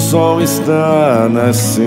sol está nascendo,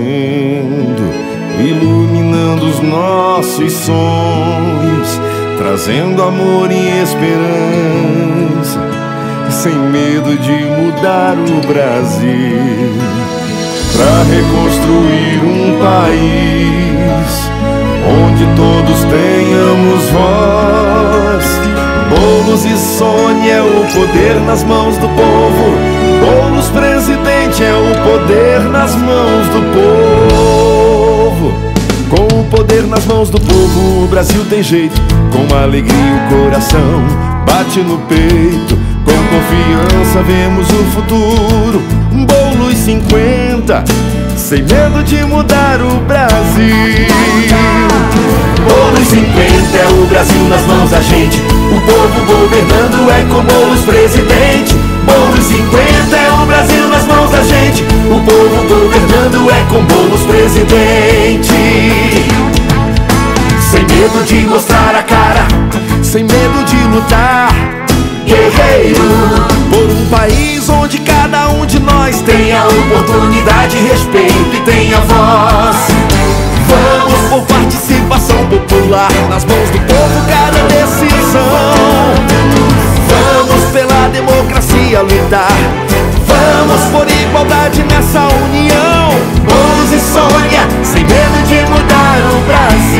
iluminando os nossos sonhos, trazendo amor e esperança, sem medo de mudar o Brasil, pra reconstruir um país onde todos tenhamos voz. Boulos e Sônia é o poder nas mãos do povo. Boulos presidente é o poder nas mãos do povo. Com o poder nas mãos do povo, o Brasil tem jeito. Com alegria o coração bate no peito. Com confiança vemos o futuro. Boulos 50, sem medo de mudar o Brasil. Boulos 50 é o Brasil nas mãos da gente. O povo governando é com Boulos presidente. Boulos 50 é o Brasil nas mãos da gente. O povo governando é com Boulos presidente. Sem medo de mostrar a cara, sem medo de lutar, guerreiro, por um país onde cada um de nós tenha oportunidade, respeito e tenha voz. Vamos por participação popular, nas mãos do povo cada decisão. Vamos pela democracia lutar, vamos por igualdade nessa união. Boulos e Sônia, sem medo de mudar o Brasil.